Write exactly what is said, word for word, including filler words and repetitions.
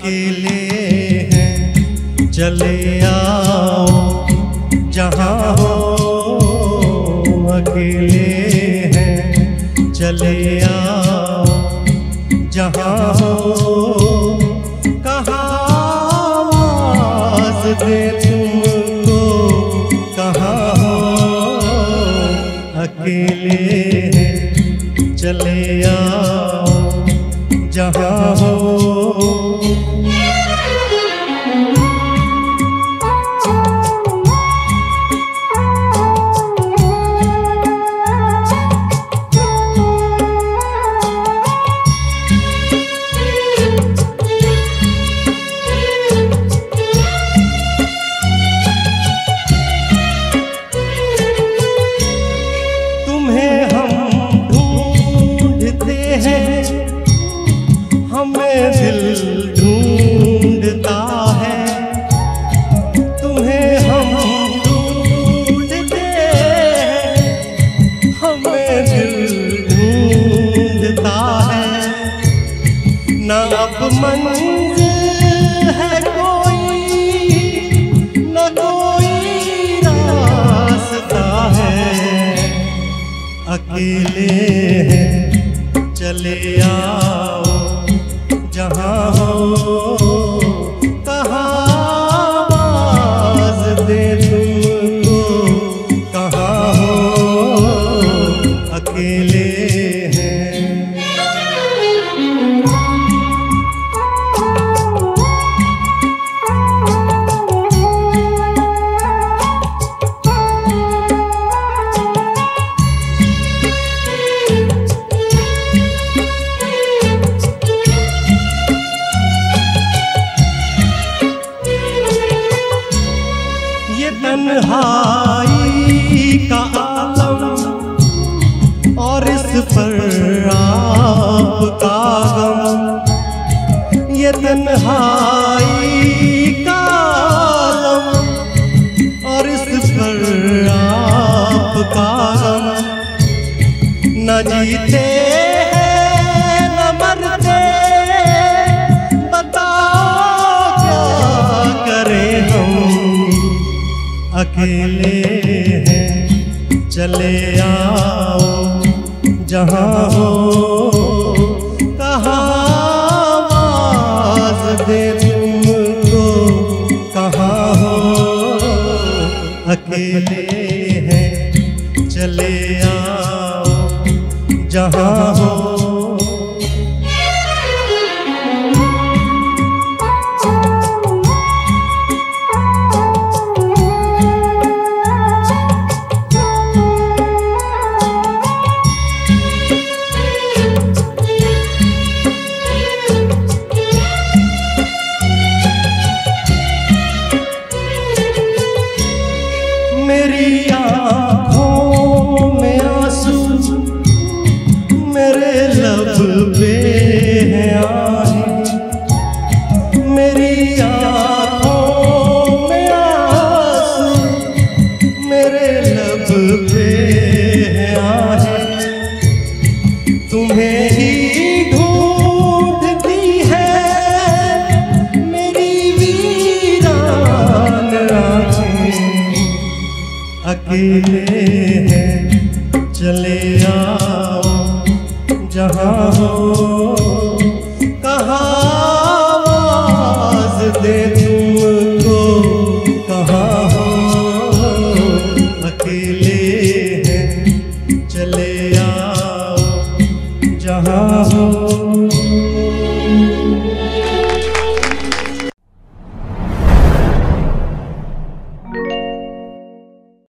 अकेले हैं चले आओ जहाँ हो, अकेले हैं चले आओ जहाँ हो, कहाँ आवाज़ दे तुमको, कहाँ हो, अकेले हैं चले आओ जहाँ हो। हमें दिल ढूंढता है, तुम्हें हम ढूंढते हैं, हमें दिल ढूंढता है। न अब मंजिल है कोई, न कोई रास्ता है, अकेले हैं चले आओ जहाँ हो, कहाँ आवाज़ दे तुमको, कहाँ हो, अकेले हैं। तन्हाई का आलम और इस पर आपका गम, ये तन्हाई का आलम और इस पर आपका गम, न जीते हैं न मरते, बताओ क्या करें हम, अकेले हैं चले आओ जहाँ हो, कहाँ आवाज़ दे तुमको, कहाँ हो, अकेले हैं चले आओ जहाँ हो। मेरी आँखों में आंसू, मेरे लब पे है आहें, मेरी आँखों में आंसू, मेरे लब पे है आहें, तुम्हें ही ढूंढती है मेरी वीरान आँखें, अकेले हैं चले आओ जहाँ हो, कहाँ आवाज़ दे तुमको, कहाँ हो, अकेले हैं चले आओ जहाँ हो।